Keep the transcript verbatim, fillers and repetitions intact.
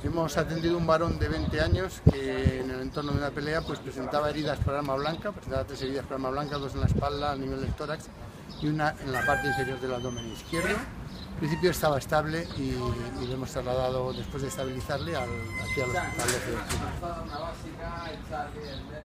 Hemos atendido a un varón de veinte años que en el entorno de una pelea pues presentaba heridas por arma blanca, presentaba tres heridas por arma blanca, dos en la espalda a nivel del tórax y una en la parte inferior del abdomen izquierdo. En principio estaba estable y, y lo hemos trasladado después de estabilizarle al, aquí al hospital de Ceuta.